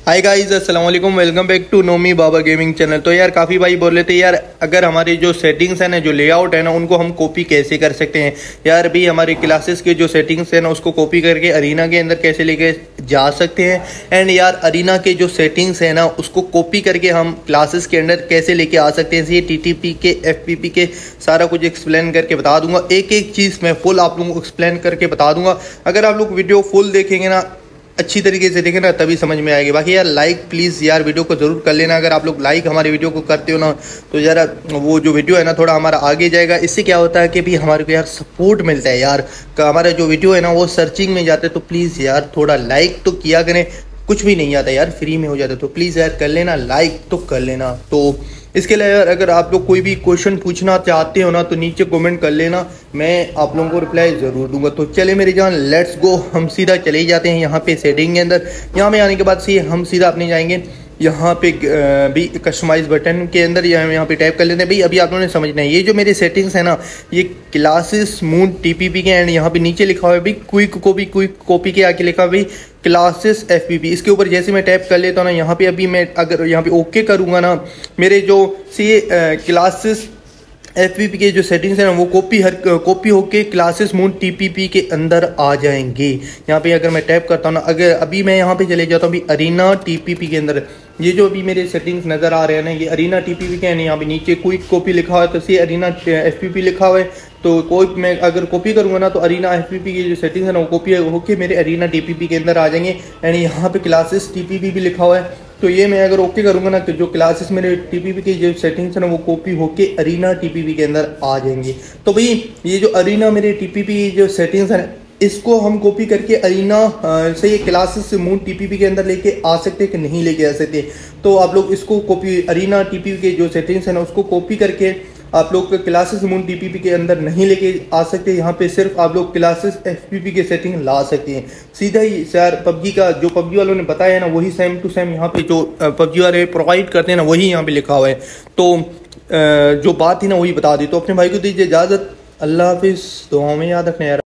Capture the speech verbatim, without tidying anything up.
हाय guys, अस्सलाम वालेकुम। Welcome back to Nomi Baba gaming channel. तो यार काफ़ी भाई बोल रहे थे यार अगर हमारी जो सेटिंग्स है ना, जो लेआउट है ना, उनको हम कॉपी कैसे कर सकते हैं। यार भी हमारी क्लासेस के जो सेटिंग्स है ना, उसको कॉपी करके अरीना के अंदर कैसे लेके जा सकते हैं। एंड यार अरीना के जो सेटिंग्स है ना, उसको कॉपी करके हम क्लासेस के अंदर कैसे लेके आ सकते हैं। ये टी टी पी के, एफ पी पी के सारा कुछ एक्सप्लेन करके बता दूंगा। एक एक चीज़ मैं फुल आप लोगों को एक्सप्लेन करके बता दूंगा। अगर आप लोग वीडियो फुल देखेंगे ना, अच्छी तरीके से देखें ना, तभी समझ में आएगी। बाकी यार लाइक प्लीज़ यार वीडियो को ज़रूर कर लेना। अगर आप लोग लाइक हमारे वीडियो को करते हो ना, तो यार वो जो वीडियो है ना थोड़ा हमारा आगे जाएगा। इससे क्या होता है कि भी हमारे को यार सपोर्ट मिलता है यार। हमारा जो वीडियो है ना वो सर्चिंग में जाते हैं, तो प्लीज़ यार थोड़ा लाइक तो किया करें। कुछ भी नहीं आता यार, फ्री में हो जाता है, तो प्लीज़ यार कर लेना, लाइक तो कर लेना। तो इसके लिए यार अगर आप लोग कोई भी क्वेश्चन पूछना चाहते हो ना, तो नीचे कमेंट कर लेना, मैं आप लोगों को रिप्लाई ज़रूर दूंगा। तो चले मेरी जान, लेट्स गो। हम सीधा चले ही जाते हैं यहाँ पे सेटिंग के अंदर। यहाँ में आने के बाद से हम सीधा अपने जाएंगे यहाँ पे भी कस्टमाइज बटन के अंदर, यहाँ यहाँ पे टाइप कर लेते हैं। भाई अभी आप लोगों ने समझना है, ये जो मेरी सेटिंग्स है ना, ये क्लासेस मून टीपीपी के एंड यहाँ पे नीचे लिखा हुआ है भाई क्विक कॉपी, क्विक कॉपी के आके लिखा भाई क्लासेस एफपीपी। इसके ऊपर जैसे मैं टैप कर लेता हूँ ना, यहाँ पे अभी मैं अगर यहाँ पे ओके करूँगा ना, मेरे जो सी क्लासेस एफपीपी के जो सेटिंग्स है ना, वो कॉपी हर कॉपी होके क्लासेस मून टीपीपी के अंदर आ जाएंगे। यहाँ पे अगर मैं टैप करता हूँ ना, अगर अभी मैं यहाँ पे चले जाता हूँ अभी अरीना टीपीपी के अंदर, ये जो अभी मेरे सेटिंग्स नज़र आ रहे हैं ना, ये अरीना टीपीपी के हैं। यहाँ पे नीचे क्विक कॉपी लिखा हुआ है, तो सी अरीना एफपीपी लिखा हुआ है। तो कोई मैं अगर कॉपी करूँगा ना, तो अरीना एफपीपी की जो सेटिंग्स है ना, वो कॉपी होके मेरे अरीना टीपीपी के अंदर आ जाएंगे। एंड यहाँ पे क्लासेस टीपीपी भी लिखा हुआ है, तो ये मैं अगर ओके करूँगा ना, तो जो क्लासेस मेरे टीपीपी की जो सेटिंग्स है ना, वो कॉपी होके अरीना टीपीपी के अंदर आ जाएंगे। तो भाई ये जो अरीना मेरे टीपीपी की जो सेटिंग्स है, इसको हम कॉपी करके अरीना से ये क्लासेस से मून टीपीपी के अंदर लेके आ सकते कि नहीं लेके आ सकते। तो आप लोग इसको कॉपी अरीना टीपीपी के जो सेटिंग्स है ना, उसको कॉपी करके आप लोग क्लासेस मून टीपीपी के अंदर नहीं लेके आ सकते। यहाँ पे सिर्फ आप लोग क्लासेस एफपीपी के सेटिंग ला सकते हैं। सीधा ही यार पबजी का जो पबजी वालों ने बताया है ना, वही सेम टू सेम यहाँ पे जो पबजी वाले प्रोवाइड करते हैं ना, वही यहाँ पे लिखा हुआ है। तो जो बात थी ना, वही बता दी। तो अपने भाई को दीजिए इजाज़त। अल्लाह हाफिज़। दुआओं में याद रखना यार।